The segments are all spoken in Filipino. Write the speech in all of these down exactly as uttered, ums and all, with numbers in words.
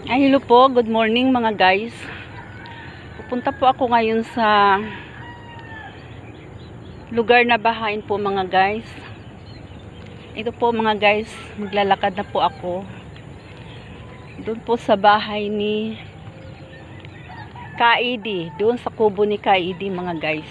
Ay, hello po. Good morning mga guys. Pupunta po ako ngayon sa lugar na bahain po mga guys. Ito po mga guys, maglalakad na po ako. Doon po sa bahay ni Ka E D. Doon sa kubo ni Ka E D mga guys.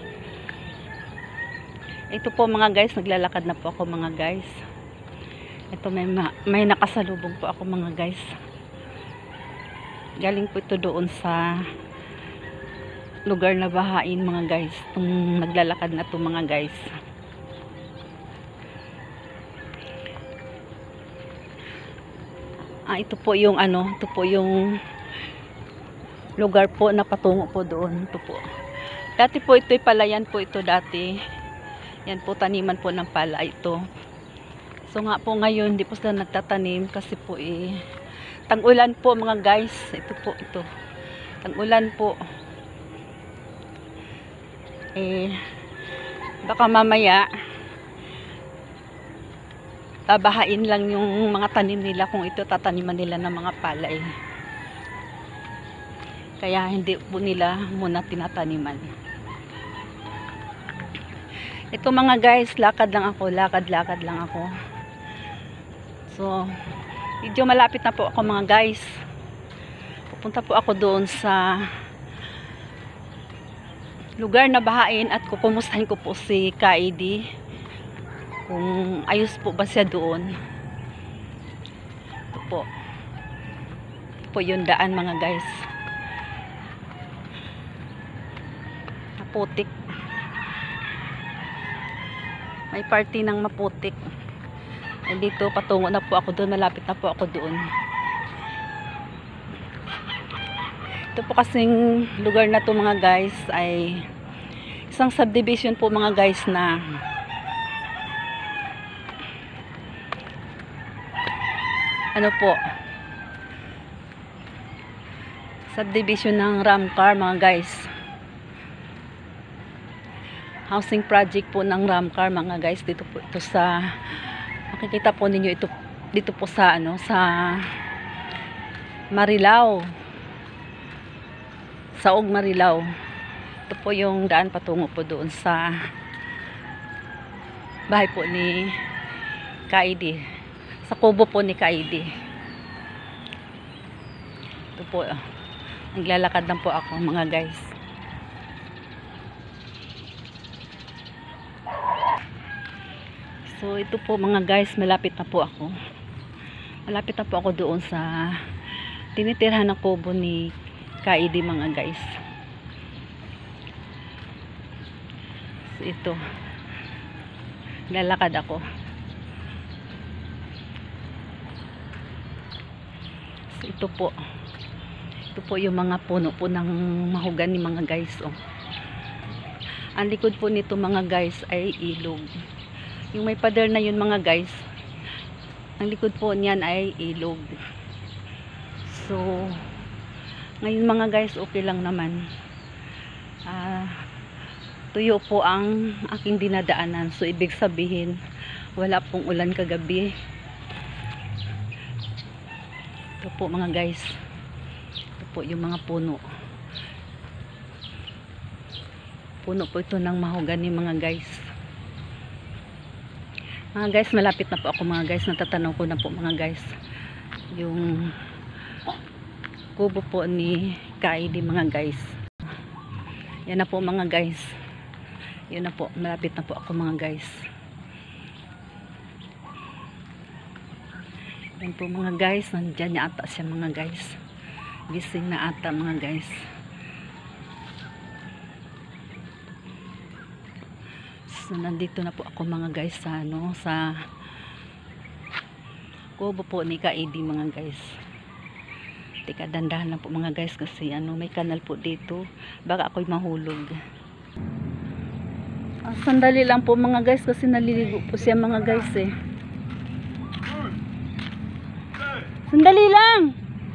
Ito po mga guys, naglalakad na po ako mga guys. Ito may, may nakasalubong po ako mga guys. Galing po ito doon sa lugar na bahain mga guys. Itong naglalakad na ito mga guys. Ah, ito po yung ano, ito po yung lugar po na patungo po doon. Ito po. Dati po ito'y palayan po ito dati. Yan po, taniman po ng pala ito. So nga po ngayon, hindi po sila nagtatanim kasi po eh, tag-ulan po mga guys. Ito po, ito. Tag-ulan po. Eh, baka mamaya, babahain lang yung mga tanim nila kung ito tataniman nila ng mga palay. Kaya hindi po nila muna tinataniman. Ito mga guys, lakad lang ako, lakad-lakad lang ako. So, medyo malapit na po ako mga guys. Pupunta po ako doon sa lugar na bahain at kukumustahin ko po si Ka E D. Kung ayos po ba siya doon. Ito po. Ito po yung daan mga guys. Maputik. May party ng maputik. Ay dito, patungo na po ako doon. Malapit na po ako doon. Ito po kasing lugar na to mga guys ay isang subdivision po mga guys na ano po, subdivision ng Ramcar mga guys. Housing project po ng Ramcar mga guys. Dito po ito sa, makikita po ninyo ito dito po sa ano, sa Marilao. Saog Marilao. Ito po yung daan patungo po doon sa bahay po ni Ka E D. Sa kubo po ni Ka E D. Ito po, naglalakad lang po ako mga guys. So ito po mga guys, malapit na po ako. Malapit na po ako doon sa tinitirhan ng kubo ni Ka E D mga guys. So ito, lalakad ako. So ito po, ito po yung mga puno po ng mahogany mga guys. Oh. Ang likod po nito mga guys ay ilog. Yung may pader na yun mga guys, ang likod po niyan ay ilog. So ngayon mga guys, okay lang naman. Uh, tuyo po ang aking dinadaanan. So ibig sabihin, wala pong ulan kagabi. Ito po mga guys. Ito po yung mga puno. Puno po ito ng mahogany mga guys. Mga guys, malapit na po ako mga guys. Natatanaw ko na po mga guys yung kubo po ni Ka E D mga guys. Yan na po mga guys. Yan na po, malapit na po ako mga guys. Yan po mga guys, nandiyan niya ata siya mga guys. Gising na ata mga guys. So nandito na po ako mga guys sa ano, sa kubo po ni Ka E D mga guys. Tika, dandahan lang po mga guys kasi ano, may kanal po dito. Baka ako'y mahulog. Ah, sandali lang po mga guys kasi naliligo po siya mga guys eh. Sandali lang!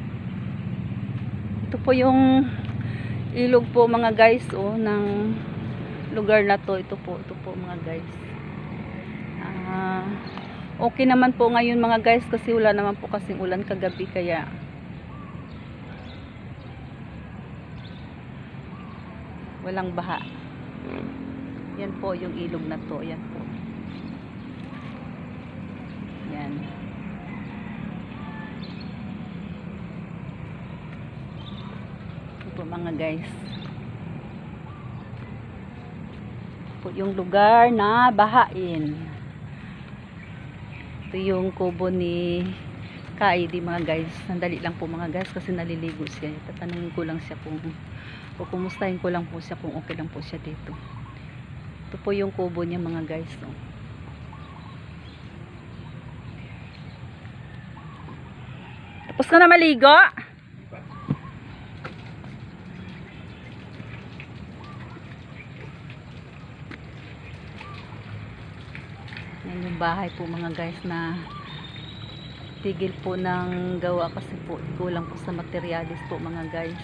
Ito po yung ilog po mga guys oh, ng lugar na to. Ito po, ito po mga guys. Ah, okay naman po ngayon mga guys kasi wala naman po kasing ulan kagabi kaya Walang baha. Yan po yung ilog na to. Yan po. Yan. Ito po mga guys. Ito po yung lugar na bahain. Ito yung kubo ni Kaidi mga guys. Sandali lang po mga guys kasi naliligo siya. Tatanungin ko lang siya kung o kumustahin ko lang po siya kung okay lang po siya dito. Ito po yung kubo niya mga guys. Oh. Tapos ka na maligo? Yan yung bahay po mga guys na tigil po ng gawa kasi po kulang po sa materialis po mga guys.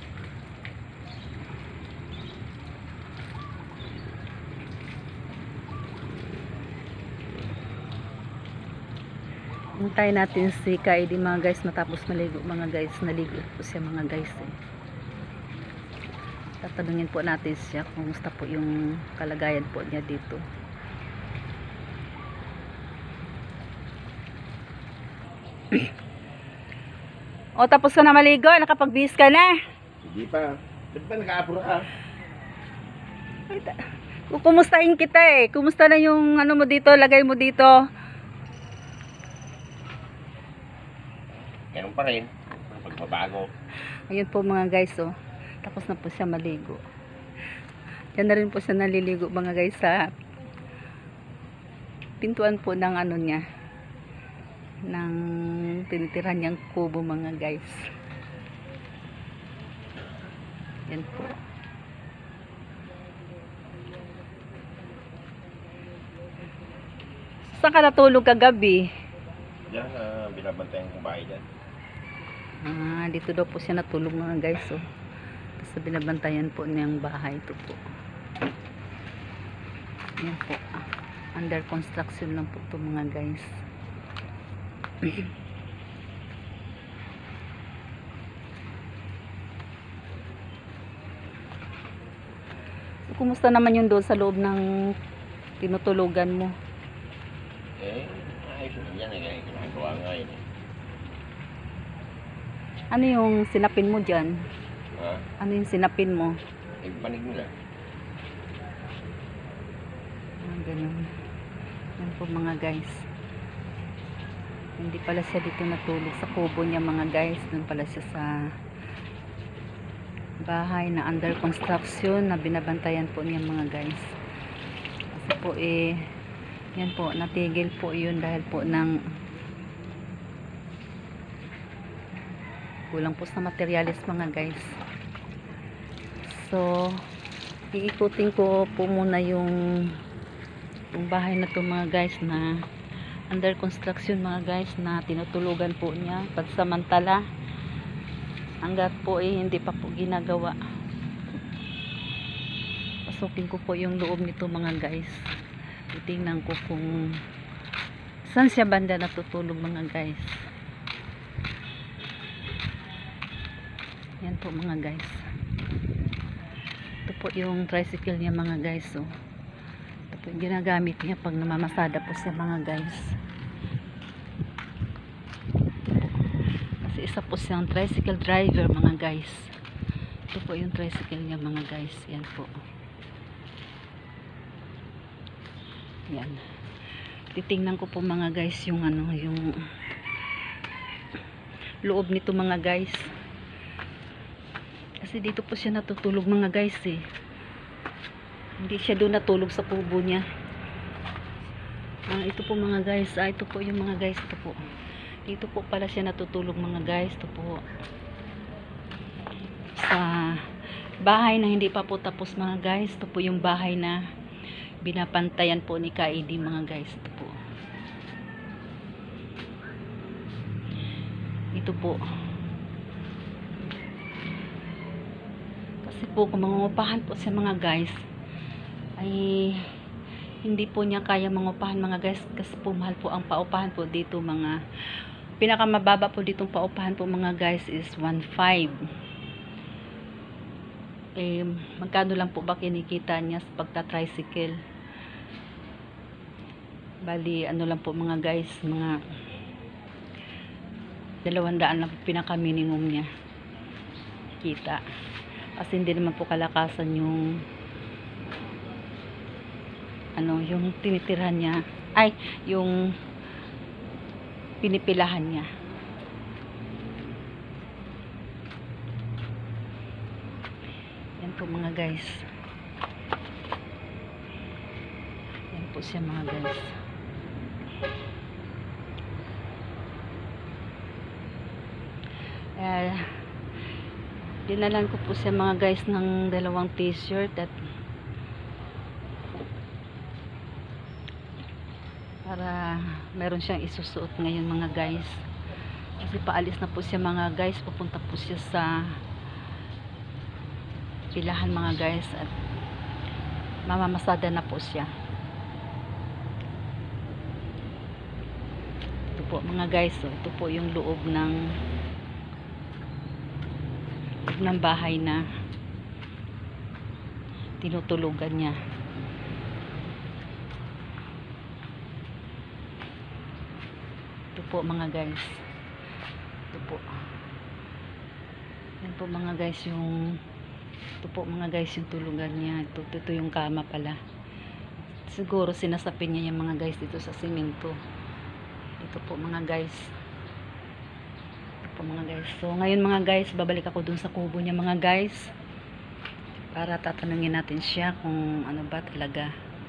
Hintayin natin si Kaidi mga guys matapos maligo mga guys. Naligo po siya mga guys eh. Tatanungin po natin siya kung musta po yung kalagayan po niya dito. O tapos ka na maligo? Nakapag-bihis ka na? Hindi pa. Ba't ba nag-aapura ka? Kumustahin kita eh. Kumusta na yung ano mo dito, lagay mo dito? Ganun pa rin. Pagbabago. Ayun po mga guys oh. Tapos na po siya maligo. Diyan na rin po siya naliligo mga guys sa pintuan po ng ano niya. Ng tinitirahan niyang kubo mga guys. Yan po. Saan ka natulog kagabi? Diyan, uh, binabantayan kong bahay dyan. Ah, dito daw po siya natulog mga guys oh. Tapos binabantayan po niyang bahay ito po. Yan po. Under construction lang po ito mga guys. So, kumusta naman yung doon sa loob ng tinutulugan mo? Eh, ayos na yan eh. Ginagawa nga yun eh. Ano yung sinapin mo dyan? Ha? Ano yung sinapin mo? Eh, panig nila. Ah, ganun. Yan po mga guys. Hindi pala siya dito natulog sa kubo niya mga guys. Doon pala siya sa bahay na under construction na binabantayan po niya mga guys. Kasi po eh yan po, natigil po yun dahil po ng kulang po sa materialis mga guys. So iikutin ko po muna yung yung bahay na to mga guys na under construction mga guys na tinutulugan po niya pansamantala hanggat po eh hindi pa po ginagawa. Pasukin ko po yung loob nito mga guys. Titingnan ko kung saan siya banda natutulog mga guys. Yan po mga guys. Ito po yung tricycle niya mga guys oh. Ito po yung ginagamit niya pag namamasada po siya mga guys. Kasi isa po siyang tricycle driver mga guys. Ito po yung tricycle niya mga guys. Yan po. Yan. Titingnan ko po mga guys yung ano, yung loob nito mga guys. Kasi dito po siya natutulog mga guys eh. Hindi siya doon natulog sa kubo niya. Ah, ito po mga guys. Ah, ito po yung mga guys. Ito po. Dito po pala siya natutulog mga guys. Ito po. Sa bahay na hindi pa po tapos mga guys. Ito po yung bahay na binapantayan po ni Kaidi mga guys. Ito po. Ito po. Kasi po kung mangungupahan po siya mga guys ay hindi po niya kaya mangupahan mga guys kasi po mahal po ang paupahan po dito mga pinakamababa po ditong paupahan po mga guys is one point five. eh magkano lang po ba kinikita niya sa pagta-tricycle. Bali ano lang po mga guys, mga dalawang daan lang po pinaka minimum niya kita, kasi hindi naman po kalakasan yung ano, yung tinitirhan niya, ay yung pinipilahan niya. Yan po mga guys, yan po siya mga guys. Uh, dinalan ko po siya mga guys ng dalawang t-shirt at para meron siyang isusuot ngayon mga guys, kasi paalis na po siya mga guys, pupunta po siya sa pilahan mga guys at mamamasada na po siya. Ito po mga guys, so ito po yung loob ng loob ng bahay na tinutulugan niya. Ito po mga guys, ito po yan po mga guys yung ito po mga guys yung tulugan niya. Ito, ito yung kama pala, siguro sinasapin niya yung mga guys dito sa simento. Ito po mga guys, ito po mga guys. So ngayon mga guys, babalik ako dun sa kubo niya mga guys, para tatanungin natin siya kung ano ba talaga.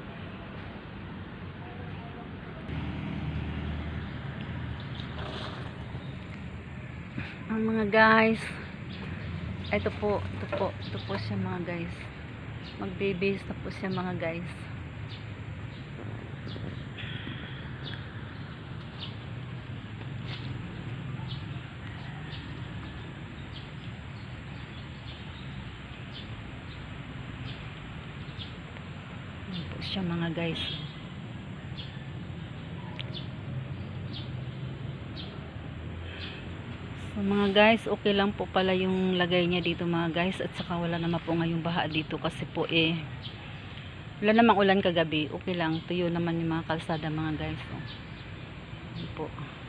Ang mga guys, ito po, ito po, ito po siya mga guys. Mag-babies na po siya mga guys. Yan po siya mga guys. So mga guys, okay lang po pala yung lagay niya dito mga guys, at saka wala naman po ngayong baha dito kasi po eh wala namang ulan kagabi, okay lang, tuyo naman yung mga kalsada mga guys. So, yun po.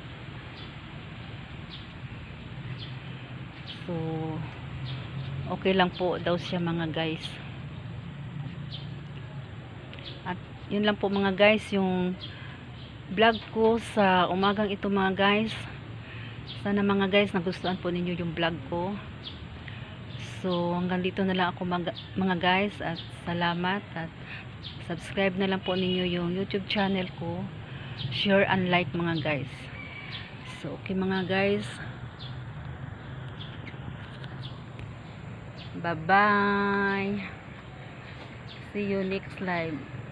So okay lang po daw siya mga guys. At yun lang po mga guys yung vlog ko sa umagang ito mga guys. Sana mga guys nagustuhan po ninyo yung vlog ko. So hanggang dito na lang ako mga guys, at salamat, at subscribe na lang po ninyo yung YouTube channel ko, share and like mga guys. So okay mga guys, bye bye, see you next live.